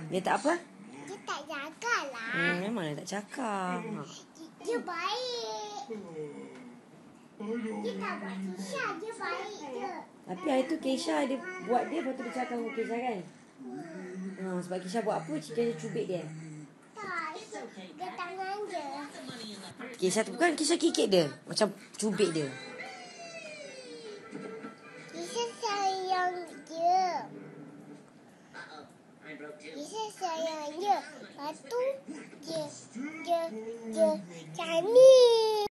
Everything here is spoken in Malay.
Dia tak apa? Dia tak jaga lah. Memang dia tak cakap. Dia baik. Dia tak buat kisah. Dia baik je. Tapi hari tu Kesha dia buat dia, lepas tu dia cakap dengan Kesha kan? Sebab Kesha buat apa? Kesha cubit dia. Tak, dia tangan je. Kesha tu bukan, Kesha kikik dia. Macam cubit dia. Kisah sayang dia. Kisah sayang dia. Lepas tu dia cani.